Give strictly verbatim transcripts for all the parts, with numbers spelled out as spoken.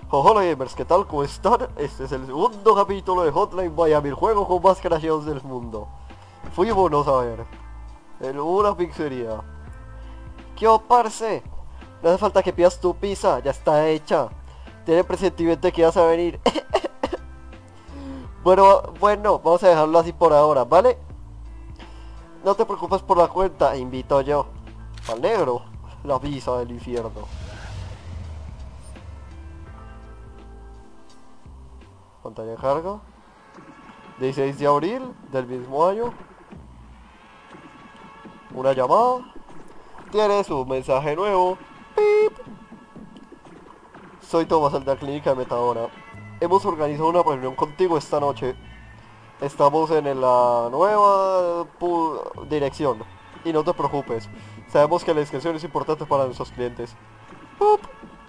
Hola gamers, ¿qué tal? ¿Cómo están? Este es el segundo capítulo de Hotline Miami, el juego con más crasheos del mundo. Fuímonos a ver. En una pizzería. ¿Qué oh, parce? No hace falta que pidas tu pizza, ya está hecha. Tiene presentimiento de que vas a venir. Bueno, bueno, vamos a dejarlo así por ahora, ¿vale? No te preocupes por la cuenta, invito yo. Al negro, la pizza del infierno. Pantalla de carga. dieciséis de abril del mismo año. Una llamada. Tienes un mensaje nuevo. ¡Pip! Soy Tomás, el de la clínica de Metadona. Hemos organizado una reunión contigo esta noche. Estamos en la nueva dirección. Y no te preocupes. Sabemos que la discreción es importante para nuestros clientes. ¡Pup!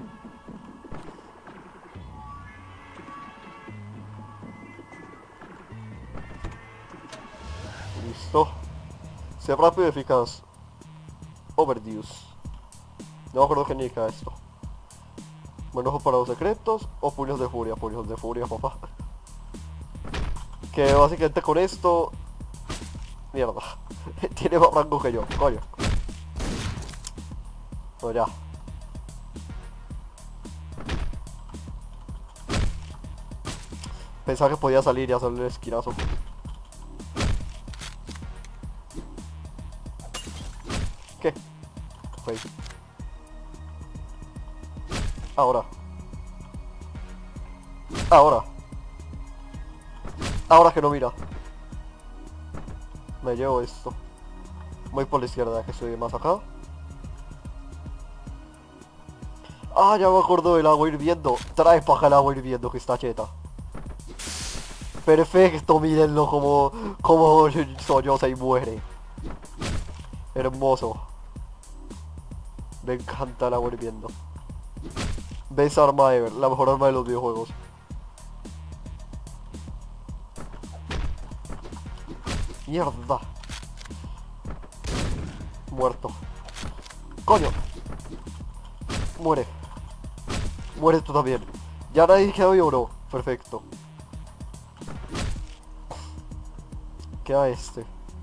Listo. Sé rápido y eficaz. Overdose. No me acuerdo qué indica esto. Manejo para los secretos o puños de furia. Puños de furia, papá. Que básicamente con esto... Mierda. Tiene más rango que yo, coño. No, ya. Pensaba que podía salir y hacerle el esquinazo. ¿Qué? Ok. Ahora. Ahora. Ahora que no mira. Me llevo esto. Voy por la izquierda, que estoy más acá. Ah, ya me acuerdo del agua hirviendo. Trae para acá el agua hirviendo, que está cheta. Perfecto, mírenlo como, como solloza y muere. Hermoso. Me encanta el agua hirviendo. Best arma ever, la mejor arma de los videojuegos. Mierda. Muerto. Coño. Muere. Muere tú también. Ya nadie quedó y oro. Perfecto. Queda este.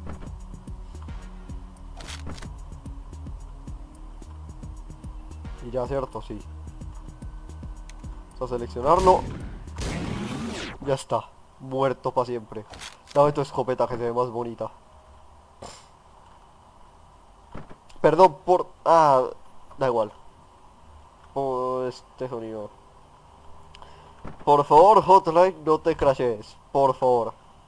Y ya, cierto, sí. Vamos a seleccionarlo. Ya está. Muerto para siempre. Dame tu escopeta que se ve más bonita. Perdón por... Ah, da igual. Por este sonido. Por favor, Hotline, no te crashes. Por favor.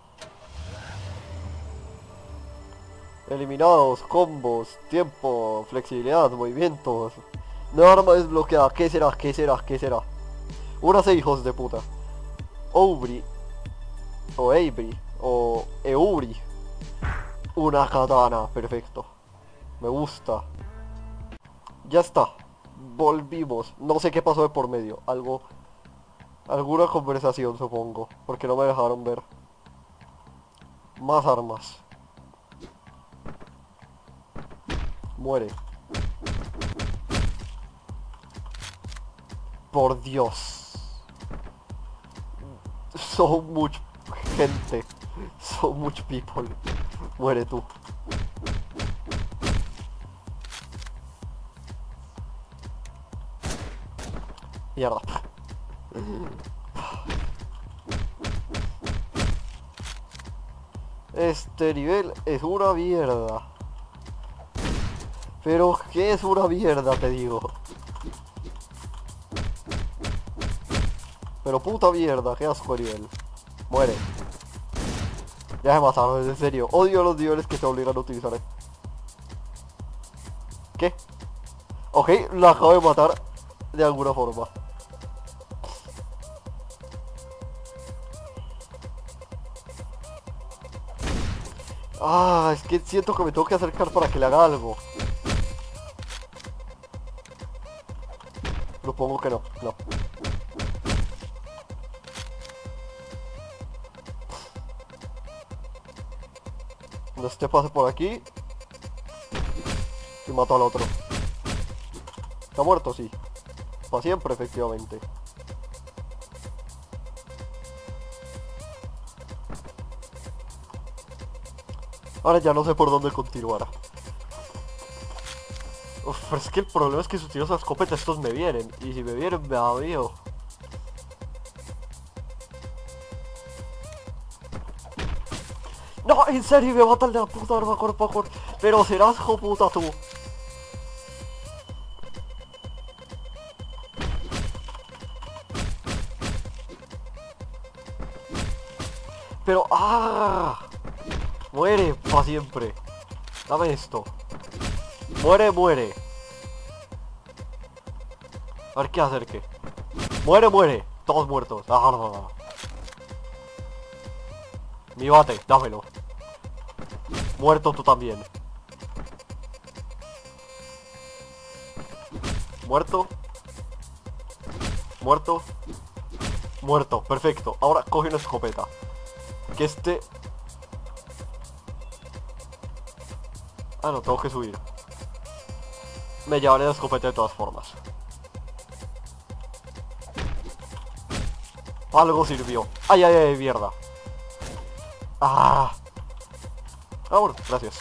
Eliminados, combos, tiempo, flexibilidad, movimientos. Nueva arma desbloqueada. ¿Qué será? ¿Qué será? ¿Qué será? Unas hijos de puta. Obri. O Avery. O Euri. Una katana. Perfecto. Me gusta. Ya está. Volvimos. No sé qué pasó de por medio. Algo... Alguna conversación, supongo. Porque no me dejaron ver. Más armas. Muere. Por Dios. So much gente. So much people. Muere tú. Mierda. Este nivel es una mierda. Pero ¿qué es una mierda, te digo? Pero puta mierda, qué asco de nivel. Muere. Ya me mataron, en serio. Odio los niveles que te obligan a utilizar. ¿eh? ¿Qué? Ok, lo acabo de matar de alguna forma. Ah, es que siento que me tengo que acercar para que le haga algo. Supongo que no, no. Cuando este pase por aquí y mato al otro. ¿Está muerto? Sí. Para siempre, efectivamente. Ahora ya no sé por dónde continuar. Uf, pero es que el problema es que si utilizo la escopeta estos me vienen. Y si me vienen me da miedo. No, en serio, me mata el de la puta arma cuerpo a cuerpo. Pero serás hijo puta tú. Pero, ¡ah! Muere para siempre. Dame esto. Muere, muere. A ver qué hacer, qué. Muere, muere. Todos muertos. Ah, no, no. Mi bate, dámelo. Muerto tú también. Muerto. Muerto. Muerto, perfecto. Ahora coge una escopeta. Que este... Ah, no, tengo que subir. Me llevaré la escopeta de todas formas. Algo sirvió. Ay, ay, ay, mierda. Ah. Ah, bueno, gracias.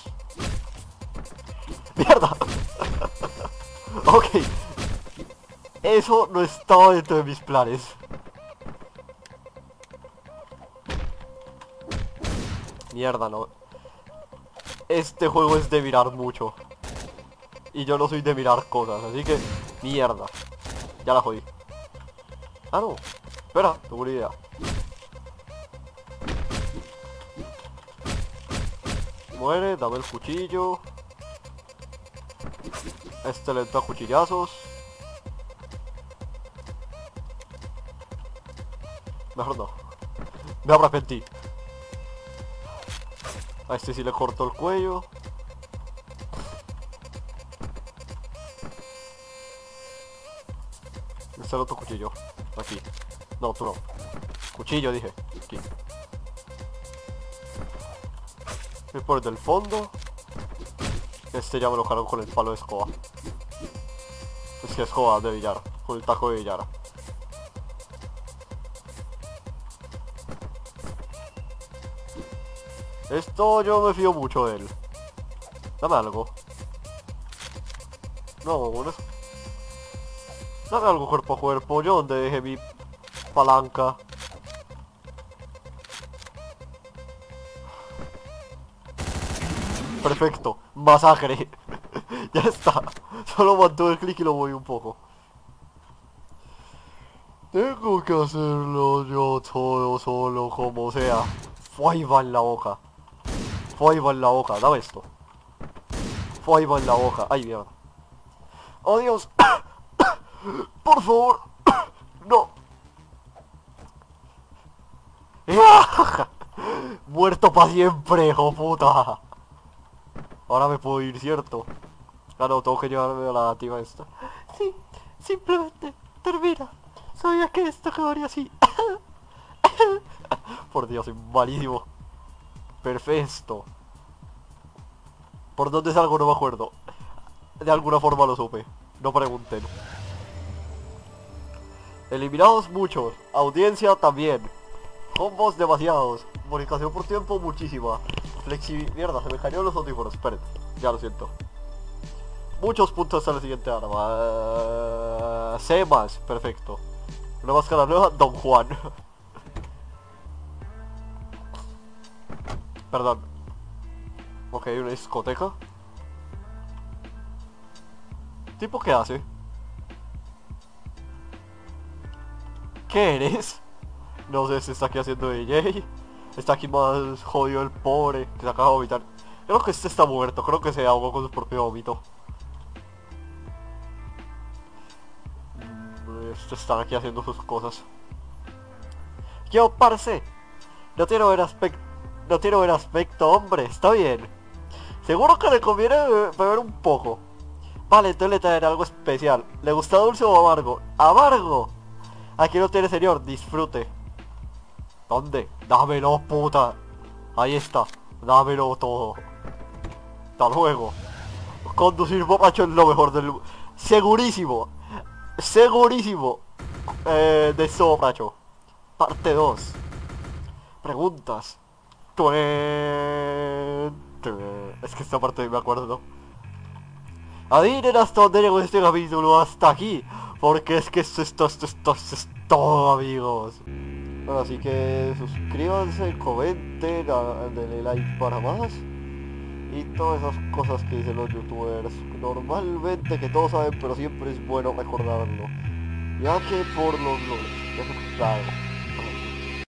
Mierda. Ok. Eso no estaba dentro de mis planes. Mierda, no. Este juego es de mirar mucho. Y yo no soy de mirar cosas, así que... Mierda. Ya la jodí. Ah, no. Espera, tengo una idea. Muere, dame el cuchillo. Este le entra a cuchillazos. Mejor no. Me arrepentí. A este sí le corto el cuello. Este el otro cuchillo. Aquí. No, tú no. Cuchillo, dije. Aquí. Voy por el del fondo. Este ya me lo cargo con el palo de escoba. Es que escoba de billar. Con el taco de billar. Esto yo me fío mucho de él. Dame algo. No, bueno. Dame algo cuerpo a cuerpo. Yo donde dejé mi palanca. Perfecto. Masacre. Ya está. Solo mantuve el clic y lo moví un poco. Tengo que hacerlo yo todo solo como sea. Fuaiva en la boca. Fuaiva en la boca. Dame esto. Fuaiva en la boca. Ay, mierda. Oh, Dios. Por favor. No. Muerto para siempre, hijo puta. Ahora me puedo ir, ¿cierto? Ah, no, tengo que llevarme a la nativa esta. Sí, simplemente termina. Sabía que esto quedaría así. Por Dios, soy malísimo. Perfecto. ¿Por dónde salgo? No me acuerdo. De alguna forma lo supe. No pregunten. Eliminados muchos. Audiencia también. Combos demasiados. Bonificación por tiempo muchísima. Flexibilidad. Mierda, se me cayeron los audífonos. Esperen. Ya lo siento. Muchos puntos hasta la siguiente arma. Uh, C más. Perfecto. Una máscara nueva. Don Juan. Perdón. Ok, una discoteca. ¿Tipo qué hace? ¿Qué eres? No sé si está aquí haciendo D J. Está aquí más jodido el pobre que se acaba de vomitar. Creo que este está muerto. Creo que se ahogó con su propio vómito. Estos están aquí haciendo sus cosas. Yo, parce. No tiene buen aspecto. No tiene buen aspecto, hombre. Está bien. Seguro que le conviene beber un poco. Vale, entonces le traeré algo especial. ¿Le gusta dulce o amargo? ¡Amargo! Aquí lo tiene, señor. Disfrute. ¿Dónde? Dámelo, puta. Ahí está. Dámelo todo. Hasta luego. Conducir borracho es lo mejor del... Segurísimo. Segurísimo. Eh, de esto borracho. Parte dos. Preguntas. Tuen, tuen. Es que esta parte me acuerdo. Adivinen hasta dónde llegó este capítulo, hasta aquí. Porque es que esto, esto, esto, esto, esto es todo, amigos. Bueno, así que suscríbanse, comenten, a- denle like para más. Y todas esas cosas que dicen los youtubers. Normalmente que todos saben, pero siempre es bueno recordarlo. Ya que por los loles, claro.